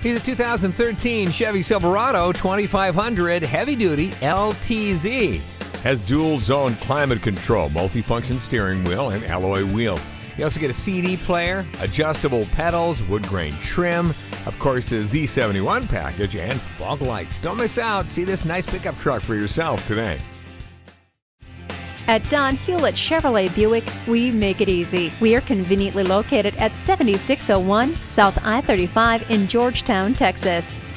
Here's a 2013 Chevy Silverado 2500 Heavy Duty LTZ. Has dual zone climate control, multifunction steering wheel, and alloy wheels. You also get a CD player, adjustable pedals, wood grain trim, of course the Z71 package, and fog lights. Don't miss out. See this nice pickup truck for yourself today. At Don Hewlett Chevrolet Buick, we make it easy. We are conveniently located at 7601 South I-35 in Georgetown, Texas.